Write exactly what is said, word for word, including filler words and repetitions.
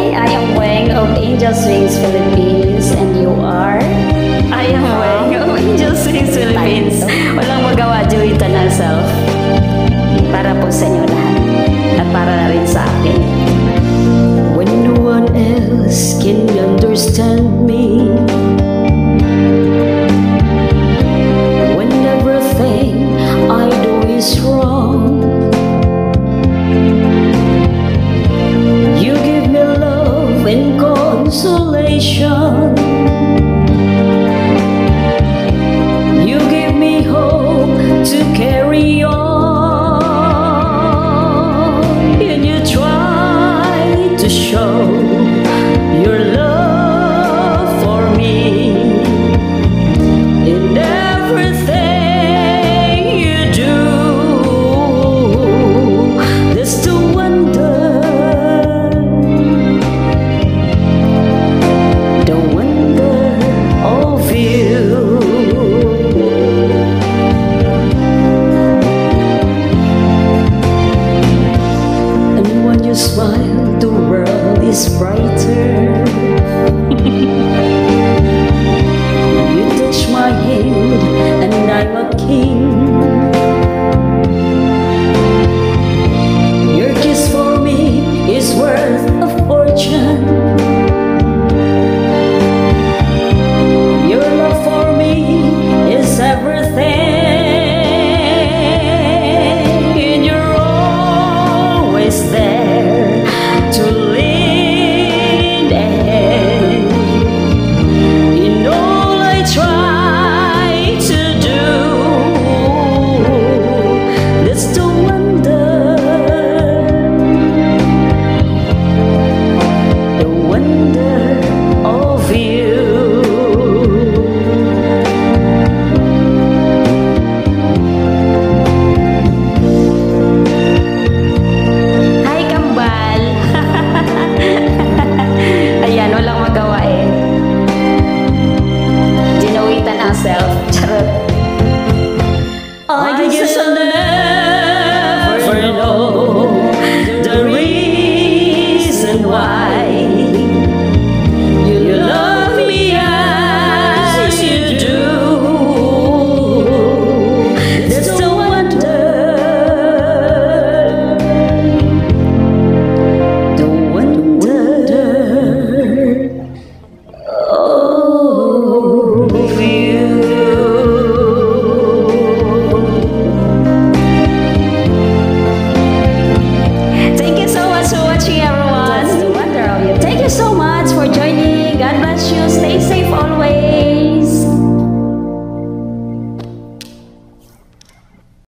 I am Weng of Angels Wings Philippines, and you are? I am Weng of Angels Wings Philippines. Walang magawa, Joey Tanang Self. Para po sa inyo lahat. At para na rin sa akin. When no one else can understand me, when everything I do is wrong, you give me love and consolation. You give me hope to carry on. And you try to show your love for me in everything you do. There's the wonder, the wonder of you. And when you smile, the world is brighter.